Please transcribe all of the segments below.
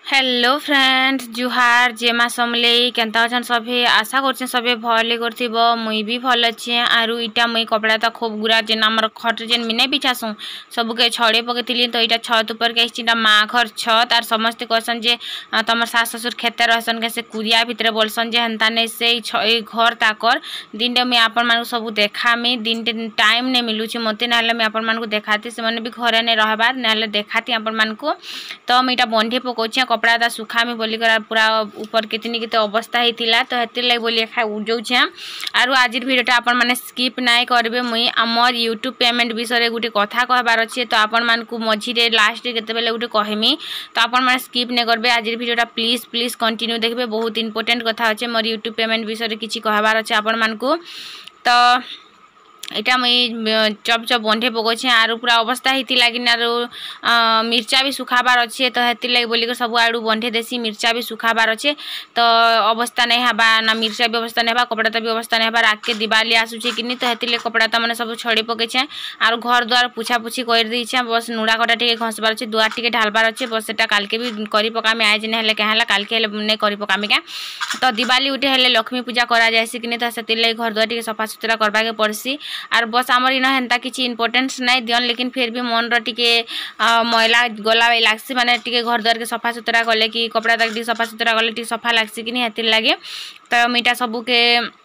Hello friends जुहार जेमा समले केनता अछन सभे आशा करछन सभे भले करथिबो मुई भी भल अछि आरु इटा मुई कपड़ा त खूब गुरा जेन हमर खट जेन मिने बिछासु सब के छड़े पकेतिली तो इटा छत ऊपर के चिंटा मा घर छत आर समस्त कहसन जे तमर सास ससुर खेते रहसन के से कुरिया भितरे बोलसन जे हंता ने से घर ताकर दिन डे मुई आपन मानु सब देखामी दिन टाइम ने मिलुछि मते नाले मैं आपन मानु देखाती से माने भी घरे ने रहबार नाले देखाती आपन मानु तो मुई इटा बंधे पकोछि कपड़ा दा सुखामी बोली कर पूरा ऊपर कितनी केते अवस्था हेतिला तो हेतिर लाई बोली खा उजौ छ आरु आजिर वीडियोटा आपन माने स्किप नाइ करबे मुई हमर यूट्यूब पेमेंट विषय रे गुटे कथा कहबार अछि तो आपन मान को मझी रे लास्ट रे केते बेले गुटे कहमी तो आपन माने स्किप ने करबे आजिर वीडियोटा प्लीज कंटिन्यू देखबे बहुत इंपोर्टेंट कथा अछि मोर यूट्यूब पेमेंट विषय रे किछि कहबार अछि आपन मान को तो इटा मुई चप चप बंधे पकोछि आरु पूरा अवस्था हेति लागिन आरु मिर्चा भी सुखाबार अछि तो हेति लागि बोली सब आडू बंधे देसी मिर्चा भी सुखाबार अछि तो अवस्था नै हबा ना मिर्चा भी अवस्था नै हबा कपड़ा त भी अवस्था नै हबा रात के दिवाली आसुछि किनी तो हेति लागि कपड़ा त माने सब छड़ी पकेछि आरु घर द्वार पुछा पुछी कर दै छै बस नुडा कटा टिके घसबार अछि दुआर टिके ढालबार अछि बस सेटा काल के भी करी पकामी आज नै हेले कहला काल के हेले नै करी पकामी का तो दिवाली उठे हेले लक्ष्मी पूजा करा जायसी किनी तो सेति लागि घर द्वार टिके सफा सुतरा करबा के पड़सी आर बस आमर इन हेन्ता किछि इंपोर्टेंस नहीं दियन लेकिन फिर भी मन टिके मैला गला लागसी माने टिके घर द्वार के सफा सुतरा कले कि कपड़ा तक टिके सफा सुतरा कले टिके सफा लागसी कि हेतिर लागे तो मीटा सबू के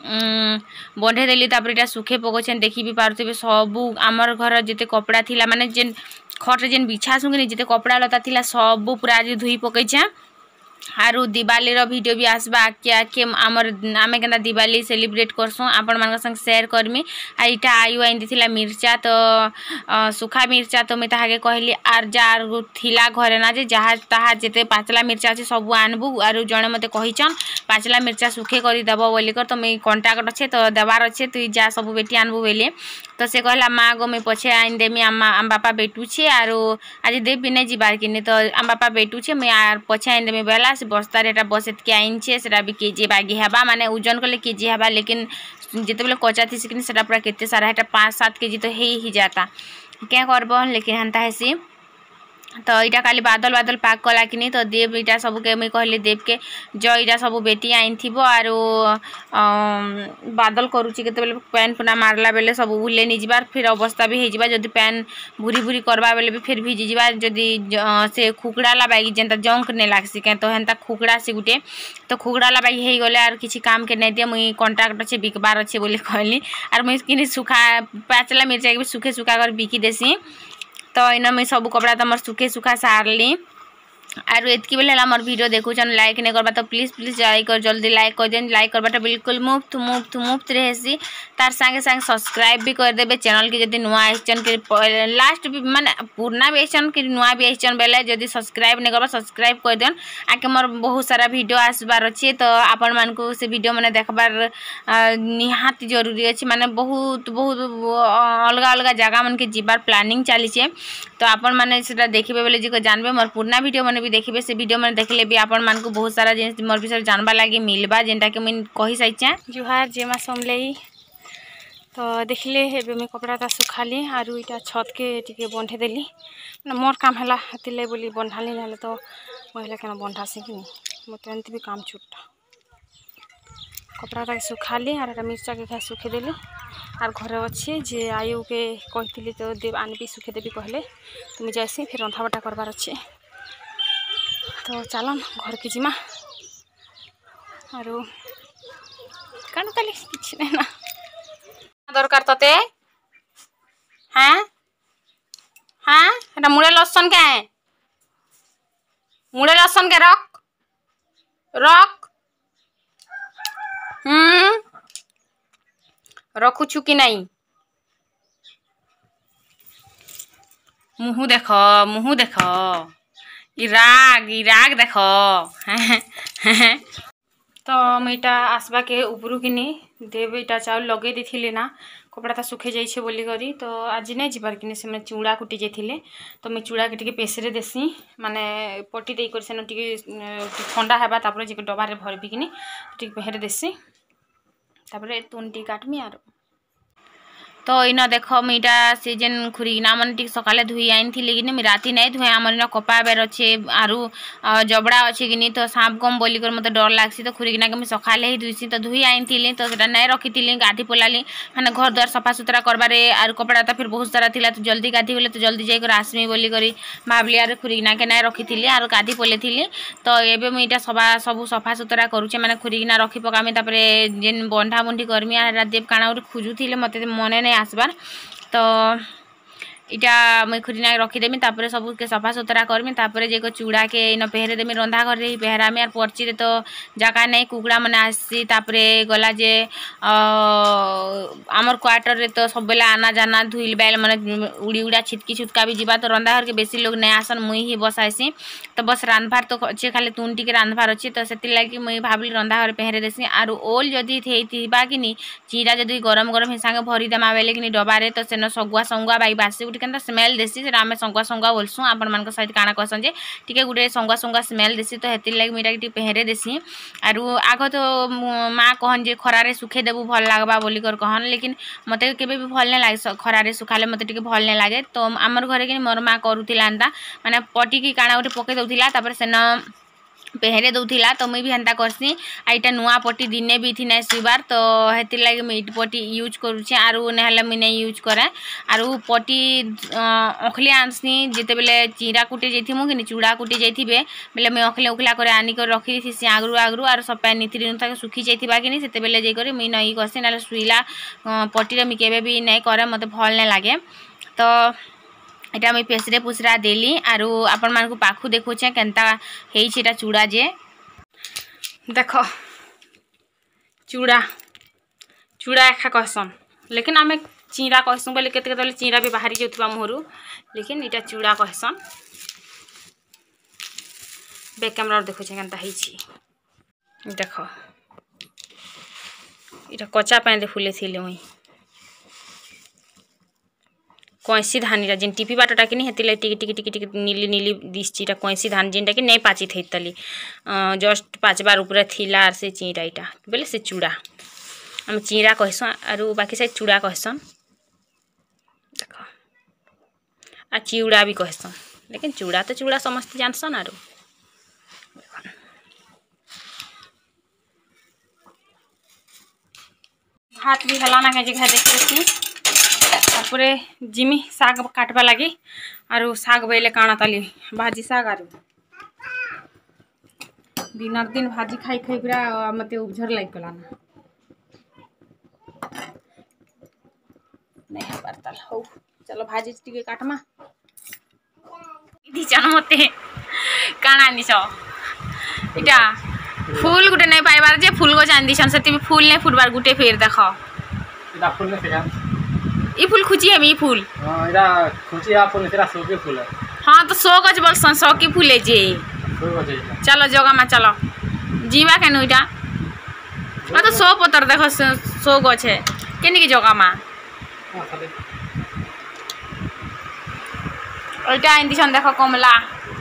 बंधे देली तापर इटा सुखे पकोछन देखि भी पारथिबे सबू आमर घर जते कपड़ा थिला माने जेन खट जेन बिछा सुंगनी जते कपड़ा लता थिला सबू पूरा आज धुई पकैछा आरु दिवाली रो वीडियो भी आसबा आके आमर आमे केना दिवाली सेलिब्रेट करसु आपण मान संग शेयर करमी आ इटा आयु आइंदी थिला मिर्चा तो सुखा मिर्चा तो मैं ताहाके कहली आर जार थिला घरे ना जे जहा ताहा जेते पाचला मिर्चा अछि सब आनबु आरु जणे मते कहिचन पाचला मिर्चा सुखे करी देबो बोली कर तो मैं कांटेक्ट अछि तो देबार अछि तू जा सब बेटी आनबु बेले तो से कहला माँ गो मैं पछे आइन देमी आम बापा बेटू छे आरु आज देबी नै जिबार किने तो आम बापा बेटू छे मैं आर पछे आइन देमी बेला से बस्तार एटा बसेत के आइन छे सेटा भी केजी बागी हेबा माने ओजन कले केजी हेबा लेकिन जेते बेले कचा थी सिकिन सेटा पूरा केते सारा एटा 5-7 केजी तो ही जाता क्या करबो लेकिन हंता हेसी तो इटा खाली बादल बादल पाक कला कि तो देव इटा सब के मैं कहली देव के जो इटा सब बेटी आइन थिबो आरो बादल करूची केते बेले पैन पुना मारला बेले सब उले नि जिबार फिर अवस्था भी हे जिबा जदी पैन भूरी भूरी करबा बेले भी फिर भिजी जिबा जदी से खुकड़ाला बागी जेंता जंक ने लागसी के तो हेंता खुकड़ा से गुटे तो खुकड़ाला बागी हे गले आर किछि काम के नै दिए मुई कांटेक्ट अछि बिकबार अछि बोली कहली आर मुई किनि सुखा पाचला मिर्चा के सुखे सुखा कर बिकी देसी तो इन मैं सब कपड़ा तमर सुखे सुखा सारली आरु एतकी बेले हमर वीडियो देखुछन लाइक नै करबा तो प्लीज लाइक कर जल्दी लाइक कर देन लाइक करबाटा बिल्कुल मुफ्त रहेसी तार संगे संग सब्सक्राइब भी कर देबे चैनल के जदी नुआ आइचन के लास्ट भी माने पुरना भी आइचन के नुआ भी आइचन बेले जदी सब्सक्राइब नै करबा सब्सक्राइब कर देन आके मोर बहुत सारा वीडियो आसबार अछि तो आपन मान को से वीडियो माने देखबार निहात जरूरी अछि माने बहुत अलग अलग जगह मन के जिबार प्लानिंग चाली छे तो आपन माने सेटा देखिबे बेले जे जानबे मोर पुरना वीडियो माने भी देखिबे से वीडियो में देखले भी आपन मान को बहुत सारा जिनिस मोर विषय जानबा लागी मिलबा जेंटा के मैं कहि साइछे जुहार जेमा समलेई तो देखले हेबे मैं कपड़ा ता सुखाली आरु इटा छत के टिके बंधे देली मोर काम हला हतिले बोली बंधाली नाले तो महिला केना बंधासी कि मते अंत भी काम छुट्टा कपड़ा ता सुखाली आर मिर्चा के सुखे देली आर घरे अच्छे जे आयु के कहती तो देव आनबी सुखे देवी कहले तुम जैसी फिर रंधा बटा करबार अच्छे तो चलन घर के जिमा आरो कान ताली किछ नै ना दरकार तते हां हां एटा मुड़े लसन के मुड़े लसन के रख रखुछु कि नहीं मुहु देख इराग देख तो मैटा आसबा के उपरू किनी देव इटा चाउल लगे दी ना कपड़ा ता सुखे जाइए बोली करी तो आज नहीं जीवार कि से चूड़ा कुटी जाइए तो मैं चूड़ा के पेसरे देसी माने पटी दे कर ठंडा हेबा तापर जे डबारे भरबी कि पेहरे देसी तापर तुन टी काटमी आरो तो इन देख मुईटा से जेन खुरीना मन टिक सकाले धुई आनी थी कि मुई राति नहीं धुए आमर इन कपा बेर अच्छे आरु जबड़ा अच्छे कि तो सांप कम बोलिक मत डर लगसी तो खुरीना के मुई सकाले ही धुईसी तो धुई आनी थी तो सेटा नहीं रखी गाधी पोलाली मैंने घर द्वार सफा सुतरा करबारे आर कपड़ा तो फिर बहुत सारा थिला तो जल्दी गाधी गले तो जल्दी जाकर आसमी बोली भावली आर खुरीना के नहीं रखी आर गाधी पोले थी तो ये मुईटा सब सफा सुतरा करुचे मैंने खुरीना रखी पकामी जेन बंधा बुंधी करमी आर देव काଣା गोटे खोजुले मत मन नहीं आसबार तो इटा मुई खुरीना रखीदेमी तापर सब के सफा सुतरा करमी तापर जे चूड़ा के इन पेहरे देमी रंधा घर ही पेहरामी आर पर्ची तो जगह नहीं कुकुड़ा मैंने आसी तापर गला जे आमर क्वार्टर रे तो सब बेला आना जाना धुईल बैल मैंने उड़ी उड़ा छिटकी छुटका भी जीवा तो रंधा घर के बेसी लोग नहीं आसन मुई ही बस आसी तो बस रांधबार तो अच्छे खाली तुन टी रांधबार अच्छे तो से लगी मुई भाविली रंधा घर पेहरे देसी आर ओल जदि थेबा कि चिरा जदि गरम गरम हिसांगे भरी देमा बेले कि डबारे तो सेन सगुआ संगुआ बाई बासी गुटे केनता स्मेल देसी से आम संगुआ संगुआ बोलसु आपण मान सहित काଣା कहसन जे टिके गुटे संगुआ संगुआ स्मेल देसी तो हेतिर लगी मुईटा टी पेहरे देसी आरु आग तो माँ कहन जे खरारे सुखे देबू भल लागबा बोली कर कहन लेकिन मते केबे भी भल नहीं लागे खरारे सुखाले मते टिके भल नहीं लागे तो आमर घरे कि मोर माँ करुतिला एंता माने पटी की काଣା गोटे पके दउतिला तापर सेन पेहरे दउथिला तो मुई भी हेन्ता करसी आईटा नुआ पटी दिने भी थी नहीं सुबार तो हेतिर लगे मुई पटी यूज करुचे आरु नहले मुई नहीं यूज करे आरु पटी अखली आनसी जिते बेले चिरा कुटे जाइथिमु कि चूड़ा कुटे जाइथिबे बेले मुई अखले उखला करे आनी कर रखी थी आगरू आगरू आर सप्ताह नीति दिन सुखी जाइथिबा कि सेते बेले जाई करे मुई नहीं करसी नाले सुईला पटी रे मुई केबे भी नहीं करे मते भल नहीं लागे तो इटा मुई पेसरे पुसरा देली आरु आपण मान को पाखु देखुचे केनता हेइछि एटा चूड़ा जे देख चूड़ा चूड़ा एखा कहसन लेकिन आमे चिरा कहसुं बोले केते केते चिरा भी बाहरी जाउथबा मोहरु लेकिन इटा चूड़ा कहसन बैक कैमरा देखुचे केनता हेइछि देख इटा कच्चा पानी फुले थिले मुई कैसी धान जेन टीपी बाटटा कि हेतिले टिक टिक टिक टिक नीली नीली दिसछि कैसी धान जेनटा कि नहीं पाची थैतली जस्ट पाचबार ऊपर थिला आर से चिरा इटा बोले से चूड़ा हम चिरा कहसन आरु बाकी से चूड़ा कहसन देख आ चिउड़ा भी कहसन लेकिन चूड़ा तो चूड़ा समस्त जानसन आरु हाथ भी हलाना के जगह देखि तापरे जिमी साग काटवा लगी आरु साग बेले काଣା ताली भाजी साग आरु दिन दिन भाजी खाई खाई पूरा मते उपझर लाग गला ना नहीं हबार ताल हो चलो भाजी टिके काटमा दी जान मते काଣା निस इटा फूल गुटे नहीं पाइबार जे फूल गो चांदी सन सेति फूल नहीं फुटबार गुटे फेर देखो इटा फूल ने सेगा ई फूल खुची है मी फूल हां इरा खुची आ फूल तेरा सो के फूल है हां तो सो गज बोलसन सो की फूल है जे सो गज चलो जगह में चलो जीवा केनु इटा आ तो सो पतर देखो सो गछ है केनी की जगह में हां सादे ओइटा इंदी सन देखो कमला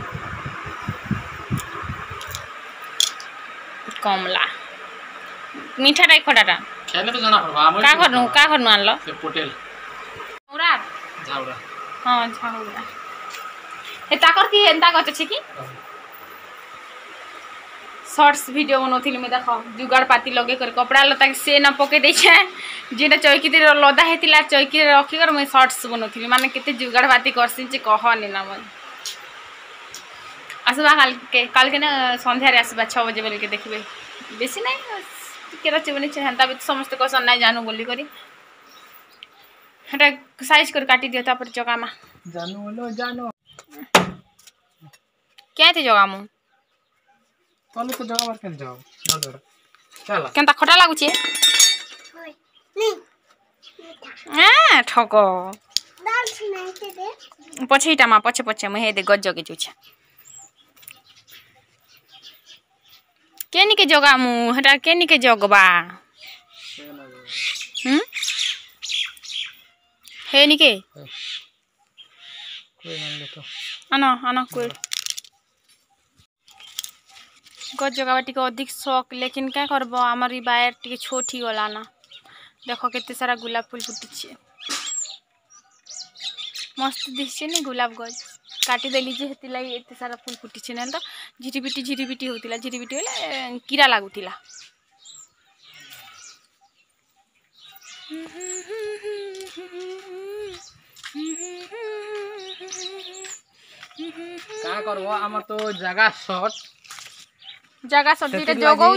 कमला मीठा टाइप खटाटा खेले तो जाना पड़बा का करनु आनलो से पोटेल औरा झाउड़ा हां झाउड़ा हे ताकर की एंता गछ छै की शॉर्ट्स वीडियो बनोथिल में देखो जुगाड़ पाती लगे कर कपड़ा लता से न पके दै छै जेटा चौकी ते लदा हेतिला चौकी रखी कर मैं शॉर्ट्स बनोथिल माने केते जुगाड़ पाती करसिन जे कह नि ना मन आसबा काल के ना संध्या रे आसबा 6 बजे बोल के देखबे बेसी नहीं केरा चबनी छै हंता भी समस्त कसन नहीं जानू बोली करी हटा साइज कर काटी दियो तापर जगह में जानू लो जानो क्या थे जगह मु तले तो जगह बार केन जाओ नडर चला केनता खटा लागु छे ए ठको दाल सुनाइते दे पछेटा मा पछे पछे म हे दे गज जगे छु छे केनी के जगह मु हटा केनी के जगबा हे नी के कोई मान ले तो आना कोई गज जगह टिके अधिक शौक लेकिन क्या करबो हमर ई बायर टिके छोटी गला ना देखो केते सारा गुलाब फूल फुटी छे मस्त दिशे नहीं गुलाब गज काटी देली जे हेती लगी एते सारा फूल फुटी ना तो झिरीबिटी होतिला झिरीबिटी होले कीड़ा लागुतिला का करबो हमर तो जगह शॉर्ट जगह सब दिटे जगौ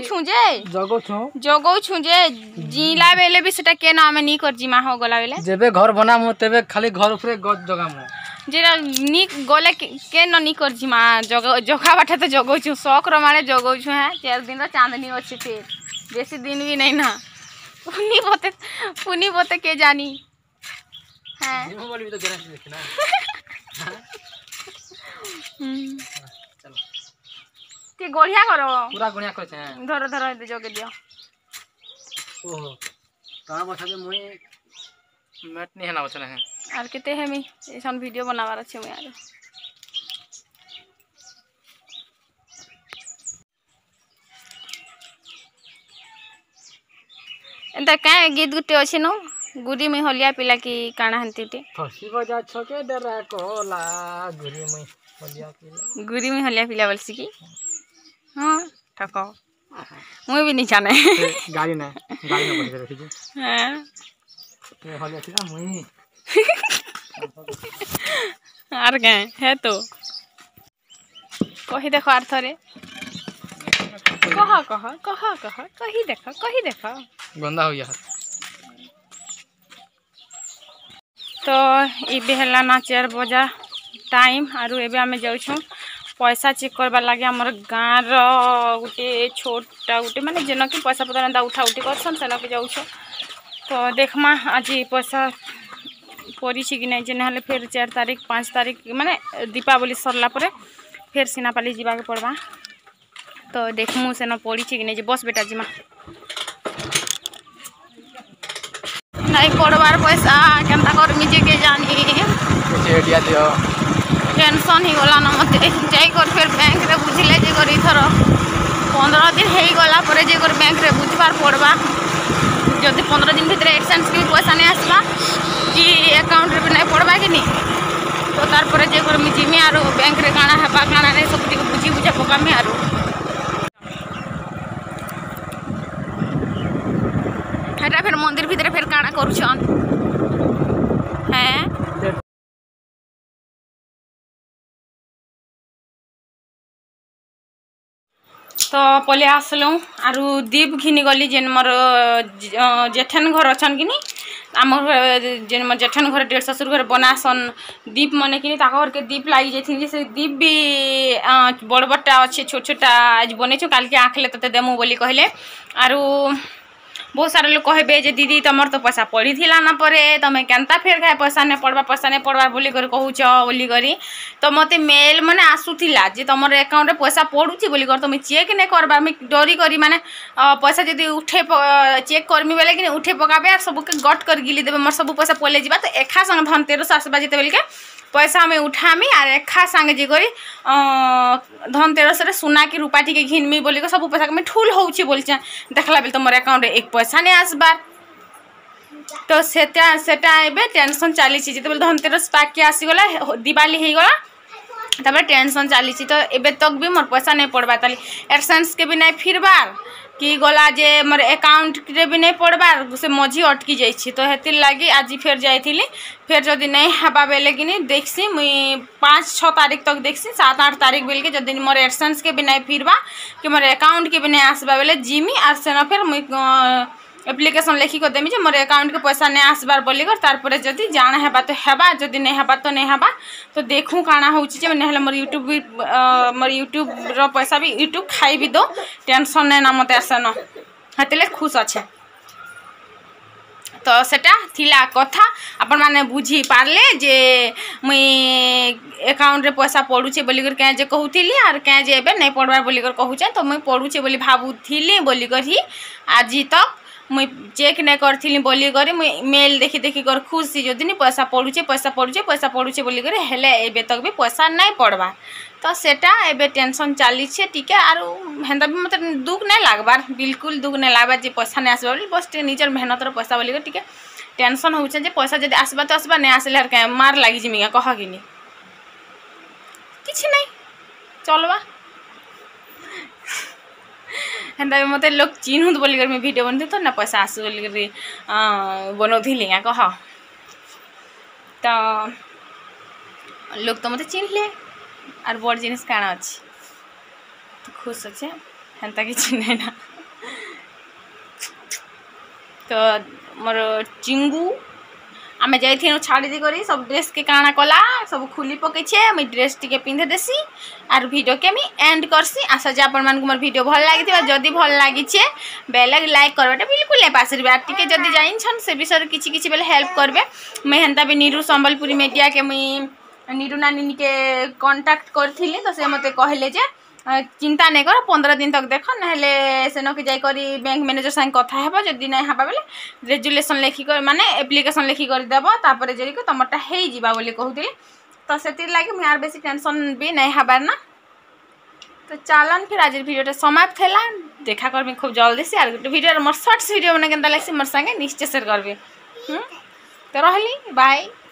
छु जे जिला बेले भी सेटा के नाम नी कर जिमा हो गला बेले जेबे घर बना मो तेबे खाली घर ऊपर गज जगह मो जेरा नी गले के न नी कर जिमा जगह बाटे तो जगौ छु शौक रो मारे जगौ छु है 4 दिन रो चांदनी अछि फिर बेसी दिन भी नहीं ना पुनी बोते के जानी है नी बोली तो गैरेंटी देखना चलो ते गोढ़िया करो पूरा गुणिया करे छे धरो धरो दे जोगे दियो ओहो ता बसा जे मुई मैट नहीं हना बचले है आर केते है मी एसन वीडियो बनावार अछि मुई आरो एंता काय गीत गुटे अछि नो गुडी में होलिया पिला की काना हंतीटे फसी बजा छके डरा कोला गुडी में होलिया पिला बोलसी की हां ठको मुई भी नहीं जाने गाड़ी ना बस रखी जे हां ते होलिया पिला मुई आर गए है तो कही देखो आर थरे कह कही देखो गंदा हो गया तो ये है ना 4 बजा टाइम आरु एबे आमे जाउ छु पैसा चेक करबा लागे हमर गाँव गोटे छोटा गोटे माने जेन कि पैसा पतर एंता उठा उठी करसन सेन के जाउ छु तो देखमा आज पैसा पड़ी कि नहीं जे नहले फिर 4 तारीख 5 तारीख माने दीपावली सरला परे फिर सिनापाली जीवा के पड़वा तो देखमु सेन पड़ी कि नहीं जे बस बेटा जिमा नहीं पड़वार पैसा केनता करमी जे के जानी कुछ आइडिया दियो टेंशन ही गला ना मते जाई कर फिर बैंक रे बुझिले जे कर इथर 15 दिन हेई गला परे जे कर बैंक रे बुझबार पड़वा जदि 15 दिन भीतर एक्सचेंज के पैसा नहीं आसला कि अकाउंट रे नहीं पड़वा कि नहीं तो तार परे जे कर मी जिमी आरो बैंक रे काना हेबा काना नहीं सब टिक बुझी बुझा पकामी आरो हेटा फिर मंदिर भीतर फिर काना करूछन हैं तो पले आसलु आरु दीप घिनी गली जेन मोर जेठन घर अछन कि आमर जेन मोर जेठन घर 1.5 ससुर घर बनासन दीप मने कि ताका घर के दीप लाई जेथिन जे से दीप भी बड़ बड़टा अच्छे छोट छोटा आज बने छु काल के आखले तते देमु बोली कहले आरु बहुत सारा लोग कहबे जे दीदी तमर तो पैसा पड़ी थिला ना परे तमे केनता फेर खाए पैसा नहीं पड़वा बोली कर कहूछ बोली करी तो मते मेल माने आसुथिला जे तमर अकाउंट रे पैसा पड़ुची बोली कर तमे चेक नहीं करबा मैं डरी करी माने पैसा जदी उठे चेक करमी बेले कि उठे पकाबे और सब के गट कर गिली देबे मोर सब पैसा पले जिबा तो एखा संग धनतेरस आसबा जेते बेल के पैसा हमें उठामी और एखा संगे जे करी धनतेरस रे सोना की रूपा टिके घिनमी बोली कर सब पैसा में ठूल होउची बोलछे देखला बेल तमर अकाउंट रे एक पैसा नहीं आसबार तो सेटा एबे टेंशन चली जेते बेल धनतेरस पाके आसी गला दिवाली हे गला तबे टेंशन चली तो एबे तक भी मोर पैसा नहीं पड़बा ताली एक्सचेंज के भी नहीं फिरबार कि गला जे मोर अकाउंट रे भी नहीं पड़बार से मझी अटकी जाइछि तो हेतिर लागी आज फिर जाइथिली फिर जदि नहीं हबा बेले कि नहीं देखसी मुई 5-6 तारीख तक देखसी 7-8 तारीख बेल के जदि मोर एक्सचेंज के भी नहीं फिरबा कि मोर अकाउंट के भी नहीं आसबा बेले जिमी आर से न फिर मुई एप्लिकेशन लिखी को देमी जे मोर अकाउंट के पैसा नहीं आसबार बोली कर तार परे जदि जान हेबा तो हेबा जदि नहीं हेबा तो नहीं हेबा तो देखूं काना होउची जे नहले मोर यूट्यूब रो पैसा भी यूट्यूब खाई भी दो टेंशन नहीं ना मते आसन हतले खुश अच्छे तो सेटा थिला कथा अपन माने बुझी पारले जे मुई अकाउंट रे पैसा पड़ुचे बोली कर के जे कहउथिली आर के जे एबे नहीं पड़बार बोली कर कहउचे तो मुई पड़ुचे बोली भाबुथिली बोली कर ही आज तक मुई चेक नहीं करथिली बोली करी मुई मेल देखी देखी कर खुशी जो दिन पैसा पड़ुचे बोली करी हेले एबे तक भी पैसा नहीं पड़वा तो सेटा एबे टेंशन चली छे ठीक है आरो हेंदा भी मतलब दुख नहीं लागबार बिल्कुल दुख नहीं लागबार जे पैसा नहीं आसबा बस निजर मेहनत रो पैसा बोली कर ठीक है टेंशन होचे जे पैसा जदि आसबा तो आसबा नहीं आसले हर क्या मार लगी जिमी कह कि किसी नहीं चलवा हेन्ता मत लोग चिन्हु बोलिक मुझे वीडियो बनती तो ना पैसा आसु बोलिक बनौली कह तो लोग तो मत चिन्हले आर बड़ जिनिस काण अच्छी तो खुश अच्छे हेन्ता कि नहीं ना तो मोर चिंगू आमे जाइथिनु छाड़ी दी करी सब ड्रेस के काना कला सब खुली पकेछे मैं ड्रेस टिके पिंधे देसी आर वीडियो के मी एंड करसी आशा जे आपण मान को मोर वीडियो भल लागिथिबा जदी भल लागिछे बेल लाइक करबाटा बिल्कुल नै पासरिबा आर टिके जदी जाइन छन से विषय किछि किछि बेले हेल्प करबे मैं हेन्ता भी नीरू संबलपुरी मीडिया के मैं नीरू नानी के कांटेक्ट करथिली तो से मते कहले जे चिंता नहीं कर 15 दिन तक देख ना सेन के जाकर बैंक मैनेजर संग कथा हेबा जदी नहीं हेबा बेले रेजुलेशन लिखिक माने एप्लिकेशन लिखिक देव तापर जे तुमरटा हो जावा बोली कहूली तो से लगे मुझे यार बेसी टेंशन भी नहीं हबार ना तो चलन फिर आज वीडियो समाप्त है देखा करबी खूब जल्दी से आर गोटे वीडियो मोर शॉर्ट्स वीडियो मैंने केनता लगे मोर संगे निश्चय शेयर करबी तो रहली बाय।